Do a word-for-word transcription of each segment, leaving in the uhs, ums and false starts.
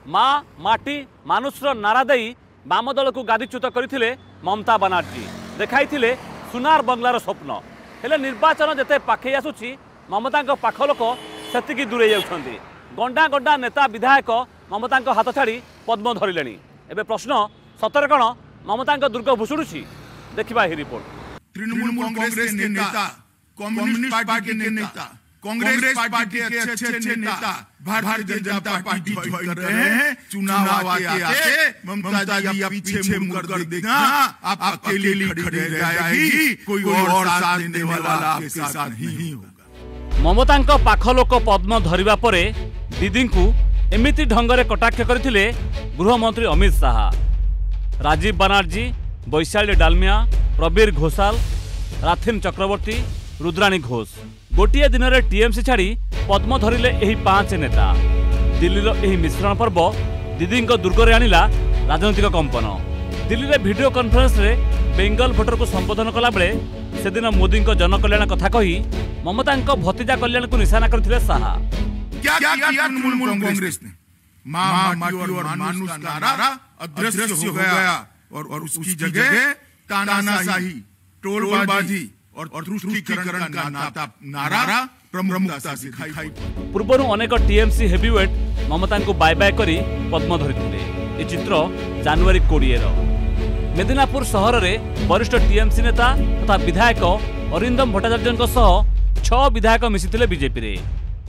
माँ माटी मानुषर नारा दे बाम दल को गादीच्युत करते ममता बानार्जी देखाई सुनार बंगलार स्वप्न हेले निर्वाचन जिते पाखे आसुची ममता पाख लोक से दूरे जाउछंती गंडा गंडा नेता विधायक ममता हाथ छाड़ी पद्म धरिले एवं प्रश्न सतर कौन ममता दुर्ग भुषुड़ुची देखा ही रिपोर्ट। तृणमूल कांग्रेस के नेता, कम्युनिस्ट पार्टी के नेता, कांग्रेस पार्टी के अच्छे अच्छे नेता भारतीय जनता पार्टी ज्वाइन कर रहे हैं। चुनाव आके आके ममता जी आप पीछे मुड़ कर देखना, आप अकेली खड़ी रह जाएगी, कोई और साथ देने वाला आपके साथ नहीं होगा। ममता पाख लोक पद्म धरिबा परे दीदी को एमिति ढंगरे कटाक्ष करथिले गृहमंत्री अमित शाह, राजीव बनर्जी, वैशाली डालमिया, प्रबीर घोषाल, राथिन चक्रवर्ती, रुद्राणी घोष गोटे दिन में टीएमसी छाड़ी पद्म धरिले एही पांच नेता। दिल्लीर एही मिश्रण पर्व दीदी दुर्गरे आनिला राजनैतिक कंपन। दिल्ली में वीडियो कॉन्फ्रेंस रे बेंगल भोटर को संबोधन कला बेले से दिन मोदी जनकल्याण कथा कही ममता भतीजा कल्याण को निशाना करथिले शाह। क्या किया तृणमूल कांग्रेस ने? मां माटी और मानुष का नारा अदृश्य हो गया और और उसकी जगह तानाशाही, टोलबाजी और तुष्टीकरण का नाता नारा प्रमुखता से दिखाई। पूर्व अनेक टीएमसी हेवीवेट ममता को बाय बाय करी पद्म धरिथिले। ये चित्र जनवरी कोड़े मेदिनापुर सहर में वरिष्ठ टीएमसी नेता तथा विधायक अरिंदम भट्टाचार्य सह छह विधायक मिशिथिले बीजेपी रे।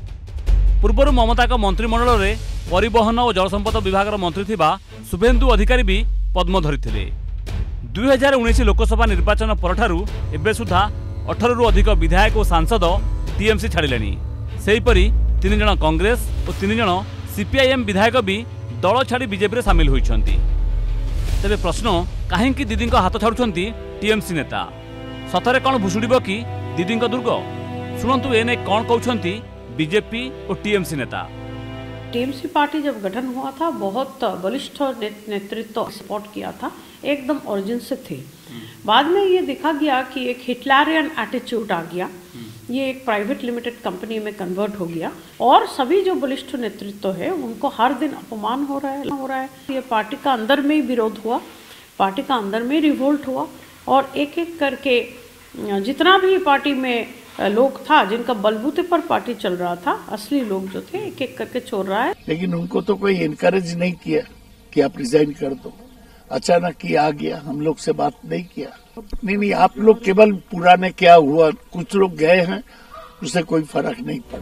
पूर्व ममता मंत्रिमंडल में परिवहन और जलसंपद विभाग मंत्री थिबा शुभेन्दु अधिकारी भी पद्म धरिथिले। दुई हजार उन्नीस लोकसभा निर्वाचन परठारु एबे सुधा अठारह रु अधिक विधायक और सांसद टीएमसी छाड़िले। सेहीपरि तीन जन कांग्रेस और तीन जन सीपीआईएम विधायक भी दल छाड़ी बीजेपी रे सामिल होइछंती। तेबे प्रश्न काहें दीदी हाथ छाड़ुछंती टीएमसी नेता? सतरे कौन भुषुड़िबो कि दीदी दुर्ग? शुणु एने कौन कहउछंती बीजेपी और टीएमसी नेता। टीएमसी पार्टी जब गठन हुआ था बहुत बलिष्ठ नेतृत्व सपोर्ट किया था, एकदम ओरिजिन से थे। बाद में ये देखा गया कि एक हिटलरियन एटीट्यूड आ गया, ये एक प्राइवेट लिमिटेड कंपनी में कन्वर्ट हो गया और सभी जो बलिष्ठ नेतृत्व है उनको हर दिन अपमान हो रहा है हो रहा है ये पार्टी का अंदर में ही विरोध हुआ, पार्टी का अंदर में रिवोल्ट हुआ और एक एक करके जितना भी पार्टी में लोग था जिनका बलबूते पर पार्टी चल रहा था, असली लोग जो थे एक एक करके छोड़ रहा है। लेकिन उनको तो कोई इनकरेज नहीं किया कि आप रिजाइन कर दो। अचानक ही आ गया, हम लोग से बात नहीं किया। नहीं नहीं, आप लोग केवल पुराने क्या हुआ, कुछ लोग गए हैं, उससे कोई फर्क नहीं पड़ा।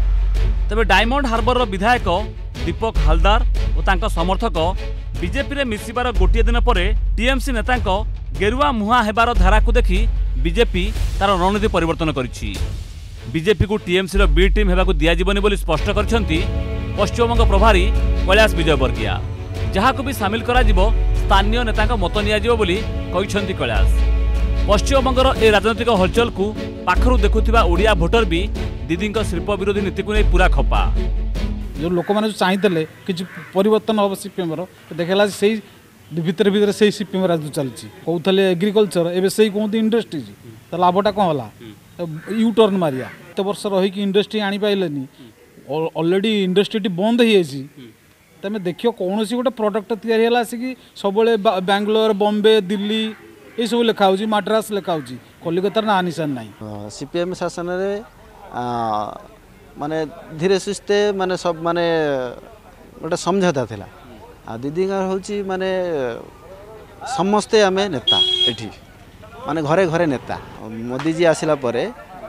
तबे डायमंड हार्बर विधायक दीपक हालदार और तांका समर्थक बीजेपी रे मिसिबार गोटे दिन पर टीएमसी नेता गेरुआ मुहा हेबार धारा को देखी बीजेपी तार रणनीति परिवर्तन करिछि। बीजेपी को टीएमसी रो बी टीम हेबाकु दिया जीवनी बोली स्पष्ट करछंती पश्चिमबंग प्रभारी कैलाश विजयवर्गीय। जहाँ को भी सामिल करा जिवो स्थानीय नेता मत निया जिवो बोली कहिछंती कैलाश। पश्चिमबंगर ए राजनीतिक हलचल को पाखरु देखुथिबा ओडिया भोटर भी दीदी शिल्प विरोधी नीति को नहीं पूरा खपा। जो लोक मैंने चाहिए कि परिवर्तन हम सीपीएम देखला से भितर भितर से सीपीएम राज चलती कहते एग्रिकल्चर एवं से कहते इंडस्ट्री तो लाभटा कौन है यू टर्न मारिया एत वर्ष रही इंडस्ट्री आनी पाइलेनी ऑलरेडी इंडस्ट्री बंद हो तमें देख कौन गोटे प्रोडक्ट तैयारी आसिक सब बेंगलोर बॉम्बे दिल्ली ये सब लिखा हो मद्रास लिखा हो कलिकतार ना निशान ना। सीपीएम शासन माने धीरे सुस्थे माने सब माने गोटे समझौता थिला आ दीदी हूँ माने समस्ते आम नेता एठी माने घरे घरे नेता मोदी जी आसिला परे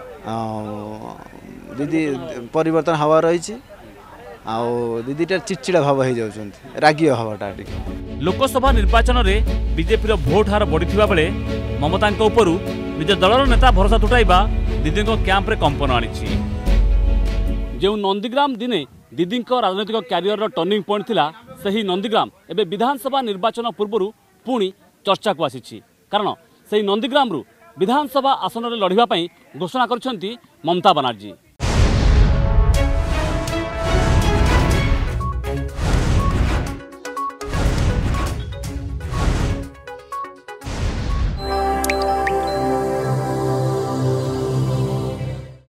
दीदी परिवर्तन हवा रही दीदीटा चिड़चिड़ा भाव हो जाउछंती रागी हवाटा। लोकसभा निर्वाचन में बीजेपी भोट हार बढ़ी बेले ममता निज दलर नेता भरोसा तुटाइबा दीदी कैंप रे कंपन आनी। जो नंदीग्राम दिने दीदी राजनैतिक क्यारियर टर्निंग पॉइंट थिला सही नंदीग्राम एबे विधानसभा निर्वाचन पूर्व पुणी चर्चा को आसी कारण से नंदीग्राम विधानसभा आसन में लड़ाई घोषणा करछंती ममता बनर्जी।